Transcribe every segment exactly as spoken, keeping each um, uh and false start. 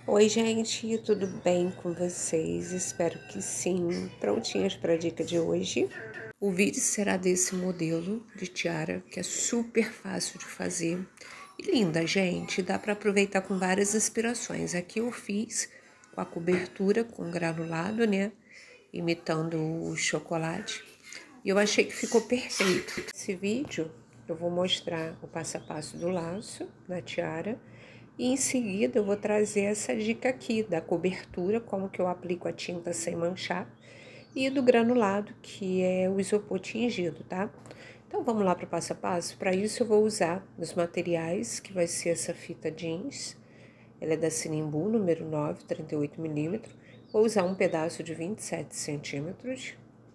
Oi, gente, tudo bem com vocês? Espero que sim. Prontinhas para a dica de hoje. O vídeo será desse modelo de tiara, que é super fácil de fazer e linda, gente. Dá para aproveitar com várias inspirações. Aqui eu fiz com a cobertura com granulado, né? Imitando o chocolate. E eu achei que ficou perfeito. Nesse vídeo eu vou mostrar o passo a passo do laço na tiara. E em seguida eu vou trazer essa dica aqui da cobertura, como que eu aplico a tinta sem manchar, e do granulado, que é o isopor tingido, tá? Então vamos lá para o passo a passo. Para isso eu vou usar os materiais, que vai ser essa fita jeans. Ela é da Sinimbu, número nove, trinta e oito milímetros. Vou usar um pedaço de vinte e sete centímetros.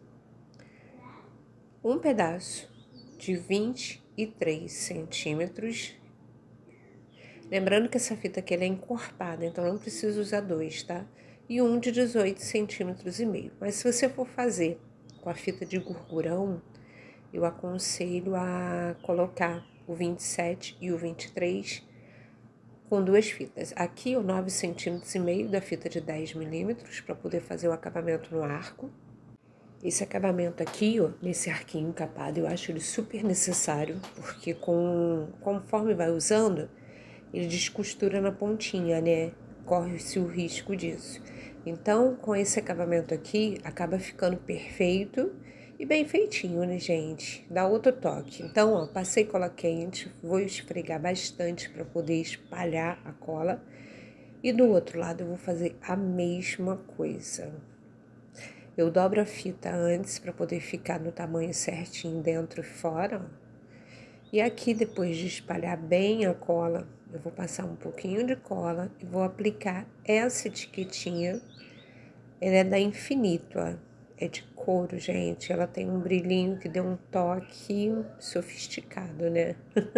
Um pedaço de vinte e três centímetros. Lembrando que essa fita aqui ela é encorpada, então não preciso usar dois, tá? E um de dezoito centímetros e meio. Mas se você for fazer com a fita de gurgurão, eu aconselho a colocar o vinte e sete e o vinte e três com duas fitas. Aqui o nove centímetros e meio da fita de dez milímetros para poder fazer o acabamento no arco. Esse acabamento aqui, ó, nesse arquinho capado, eu acho ele super necessário, porque com, conforme vai usando, ele descostura na pontinha, né? Corre-se o risco disso. Então, com esse acabamento aqui, acaba ficando perfeito e bem feitinho, né, gente? Dá outro toque. Então, ó, passei cola quente, vou esfregar bastante para poder espalhar a cola. E do outro lado eu vou fazer a mesma coisa. Eu dobro a fita antes para poder ficar no tamanho certinho dentro e fora, ó. E aqui, depois de espalhar bem a cola, eu vou passar um pouquinho de cola e vou aplicar essa etiquetinha. Ela é da Infinito, ó. É de couro, gente. Ela tem um brilhinho que deu um toque sofisticado, né?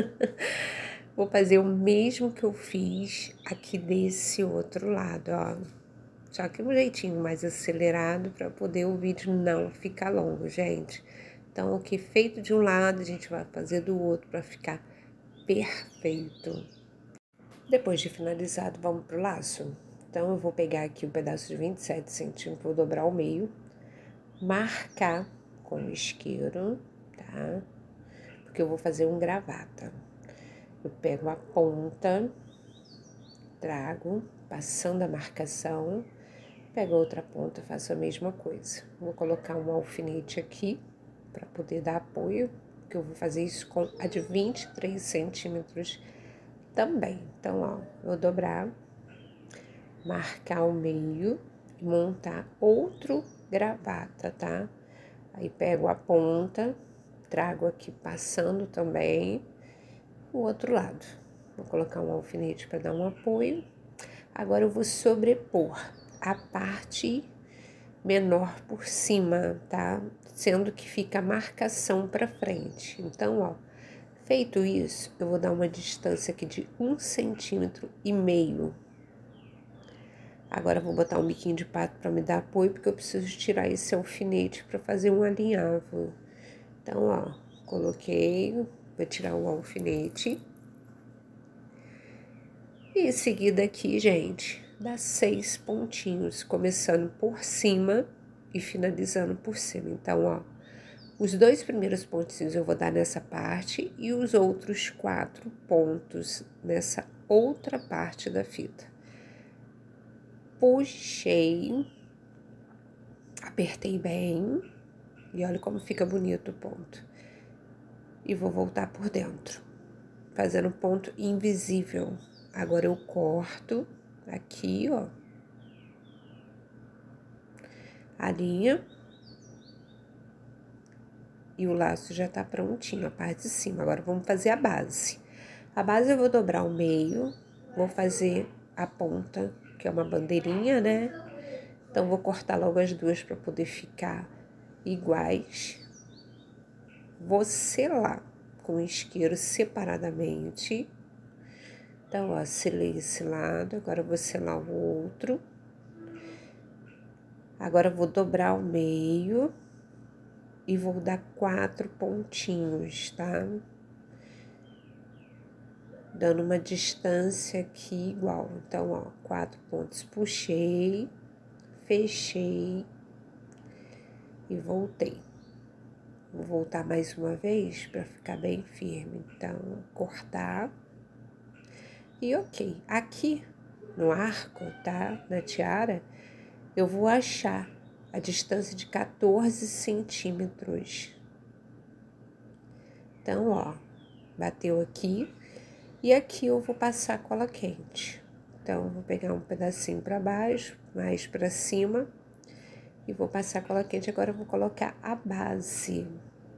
Vou fazer o mesmo que eu fiz aqui desse outro lado, ó. Só que um jeitinho mais acelerado para poder o vídeo não ficar longo, gente. Então, o que é feito de um lado, a gente vai fazer do outro para ficar perfeito. Depois de finalizado, vamos pro laço. Então, eu vou pegar aqui um pedaço de vinte e sete centímetros, vou dobrar ao meio, marcar com o isqueiro, tá? Porque eu vou fazer um gravata. Eu pego a ponta, trago, passando a marcação, pego a outra ponta, faço a mesma coisa. Vou colocar um alfinete aqui, para poder dar apoio, que eu vou fazer isso com a de vinte e três centímetros também. Então, ó, vou dobrar, marcar o meio e montar outro gravata, tá? Aí pego a ponta, trago aqui passando também o outro lado. Vou colocar um alfinete para dar um apoio. Agora eu vou sobrepor a parte menor por cima, tá? Sendo que fica a marcação para frente. Então, ó, feito isso, eu vou dar uma distância aqui de um centímetro e meio. Agora, eu vou botar um biquinho de pato para me dar apoio, porque eu preciso tirar esse alfinete para fazer um alinhavo. Então, ó, coloquei, vou tirar o alfinete. E em seguida aqui, gente, dá seis pontinhos, começando por cima e finalizando por cima. Então, ó, os dois primeiros pontinhos eu vou dar nessa parte e os outros quatro pontos nessa outra parte da fita. Puxei, apertei bem e olha como fica bonito o ponto. E vou voltar por dentro, fazendo ponto invisível. Agora eu corto aqui, ó, a linha. E o laço já tá prontinho, a parte de cima. Agora, vamos fazer a base. A base eu vou dobrar o meio, vou fazer a ponta, que é uma bandeirinha, né? Então, vou cortar logo as duas para poder ficar iguais. Vou selar com o isqueiro separadamente. Então, ó, selei esse lado, agora eu vou selar o outro. Agora, eu vou dobrar o meio e vou dar quatro pontinhos, tá? dando uma distância aqui igual. Então, ó, quatro pontos, puxei, fechei e voltei. Vou voltar mais uma vez para ficar bem firme. Então, cortar. E ok. Aqui no arco, tá? Na tiara, eu vou achar a distância de quatorze centímetros. Então, ó, bateu aqui. E aqui eu vou passar cola quente. Então, vou pegar um pedacinho para baixo, mais para cima. E vou passar cola quente. Agora, eu vou colocar a base.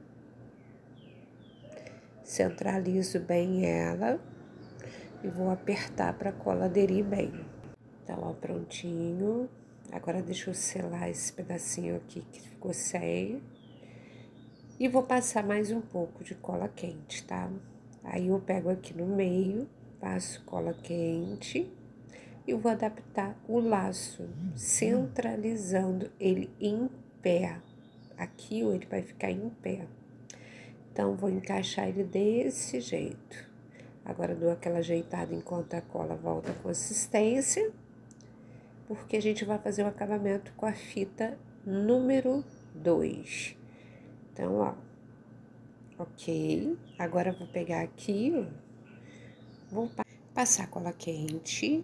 Centralizo bem ela. E vou apertar para a cola aderir bem. Então, ó, prontinho. Agora, deixa eu selar esse pedacinho aqui que ficou sem. E vou passar mais um pouco de cola quente, tá? Aí, eu pego aqui no meio, passo cola quente e vou adaptar o laço, centralizando ele em pé. Aqui, ele vai ficar em pé. Então, vou encaixar ele desse jeito. Agora, dou aquela ajeitada enquanto a cola volta à consistência, porque a gente vai fazer o acabamento com a fita número dois. Então, ó, ok. Agora, eu vou pegar aqui, ó, vou passar cola quente.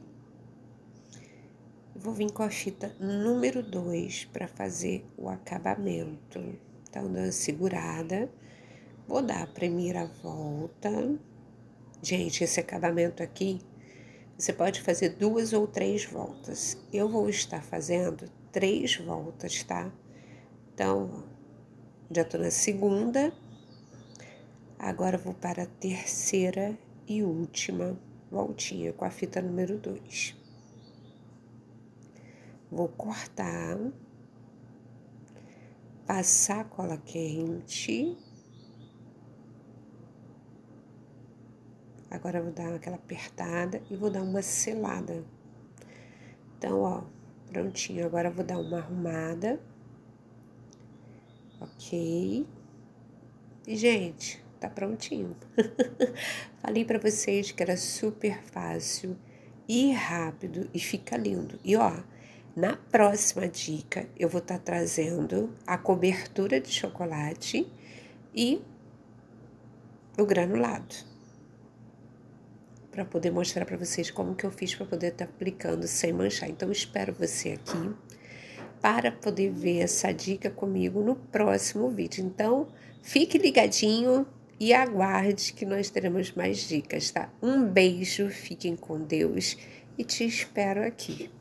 Vou vir com a fita número dois para fazer o acabamento. Então, dando uma segurada. Vou dar a primeira volta. Gente, esse acabamento aqui, você pode fazer duas ou três voltas. Eu vou estar fazendo três voltas, tá? Então, já tô na segunda. Agora, vou para a terceira e última voltinha com a fita número dois. Vou cortar, passar cola quente. Agora, eu vou dar aquela apertada e vou dar uma selada. Então, ó, prontinho. Agora, eu vou dar uma arrumada. Ok. E, gente, tá prontinho. Falei pra vocês que era super fácil e rápido e fica lindo. E, ó, na próxima dica, eu vou estar trazendo a cobertura de chocolate e o granulado, para poder mostrar para vocês como que eu fiz para poder estar aplicando sem manchar. Então, espero você aqui para poder ver essa dica comigo no próximo vídeo. Então, fique ligadinho e aguarde que nós teremos mais dicas, tá? Um beijo, fiquem com Deus e te espero aqui.